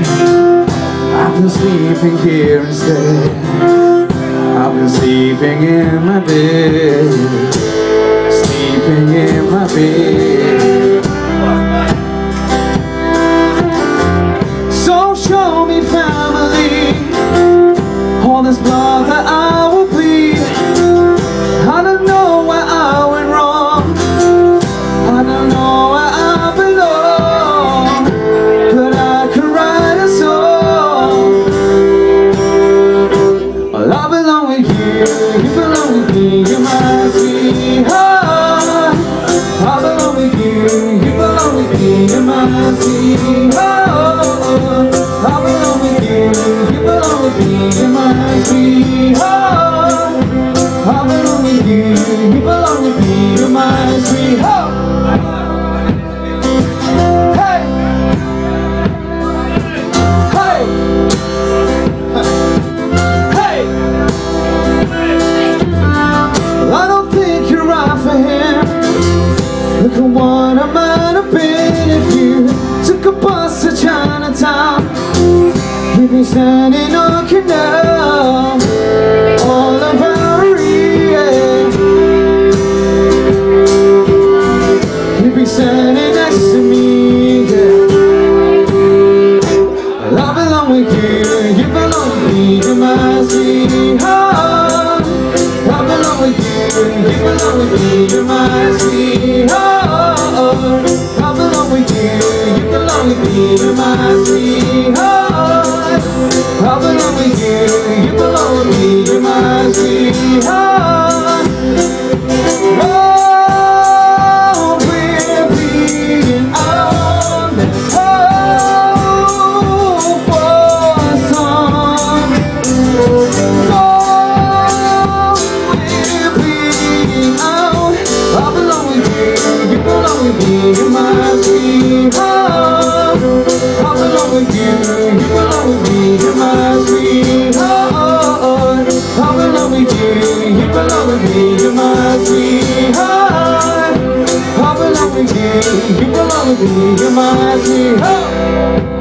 I've been sleeping here instead. I've been sleeping in my bed, sleeping in my bed. So show me family, all this blood that I will bleed. I don't know where I went wrong, I don't know where I belong, but I could write a song. Well, I belong with you, you belong with me, you're my sweetheart. I belong with you, you belong with me, you're my sweetheart. I belong with you, you belong with me, you're my sweetheart. I belong with you, you belong with me, you're my sweetheart. Hey! Hey! Hey! Well, I don't think you're right for him. Look at what I might have been if you took a bus to Chinatown. You'd be standing on canal all of Paris. You'd be standing next to me, yeah. Well, I belong with you, you belong with me, you're my sweetheart. I belong with you, you belong with me, you're my sweetheart. I belong with you, you belong with me, you're my sweetheart. I belong with you, you belong with me, you're my sweetheart. Oh, we're being on this hope for a song. So we're being out. I belong with you, you belong with me, you're my sweetheart. I belong with you, you belong with me, you're my sweetheart. I belong with you, you belong with me, you're my sweetheart. I belong with you, you belong with me, you're my sweetheart.